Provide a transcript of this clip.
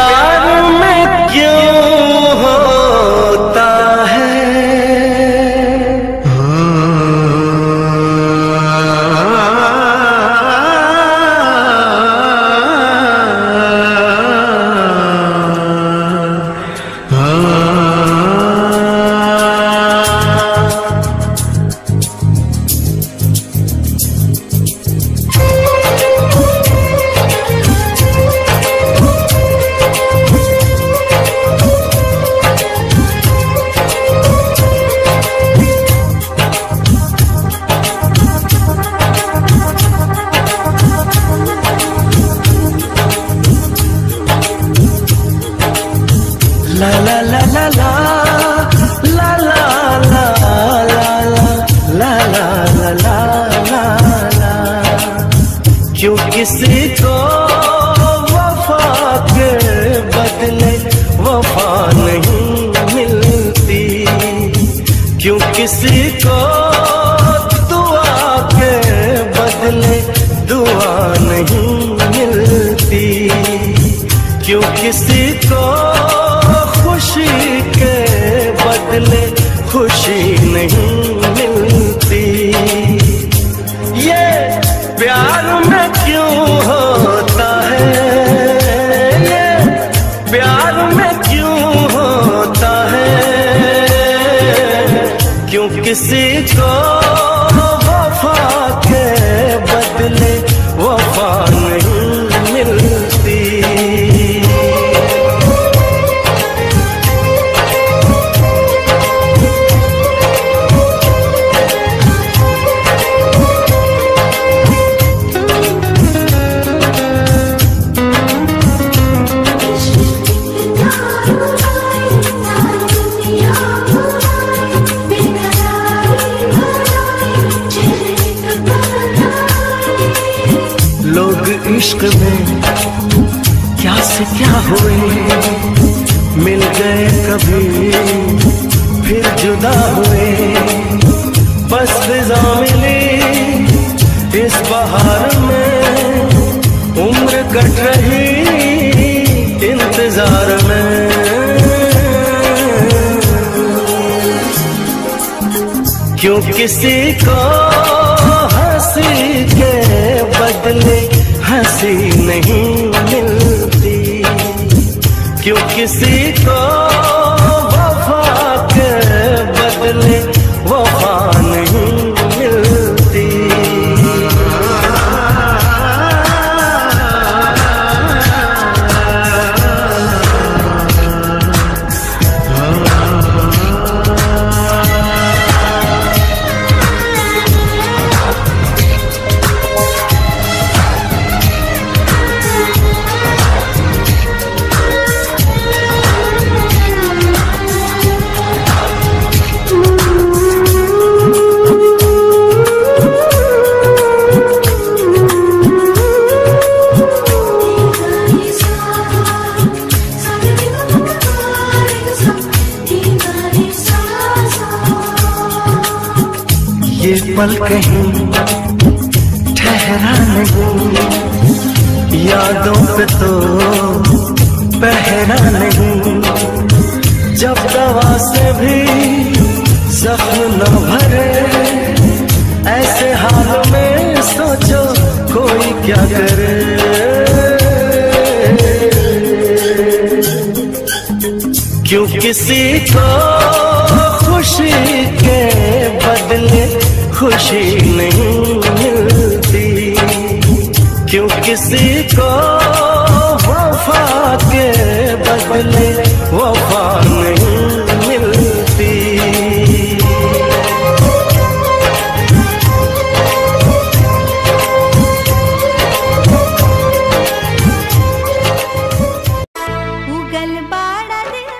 प्यार में क्यों होता है ला ला ला ला ला ला ला ला ला ला ला ला। क्यों किसी को वफा के बदले वफा नहीं मिलती, क्यों किसी को दुआ के बदले दुआ नहीं मिलती, क्यों किसी को खुशी के बदले खुशी नहीं मिलती। ये प्यार में क्यों होता है, ये प्यार में क्यों होता है, क्यों किसी को वफा के बदले वफा नहीं मिलती। लोग इश्क में क्या से क्या हुए, मिल गए कभी फिर जुदा हुए, बस फिजा मिली इस बहार में, उम्र कट रही इंतजार में। क्यों किसी को हंसी के बदले हंसी नहीं मिलती, क्यों किसी को वफा के बदले वफा नहीं मिलती। ये पल कहीं ठहरा नहीं, यादों पे तो पहरा नहीं, जब दवा से भी जख्म न भरे, ऐसे हाल में सोचो कोई क्या करे। क्यों किसी को खुशी के बदले खुशी नहीं मिलती, क्यों किसी को वफा के बदले वफा नहीं मिलती। उगल बाड़ा दिल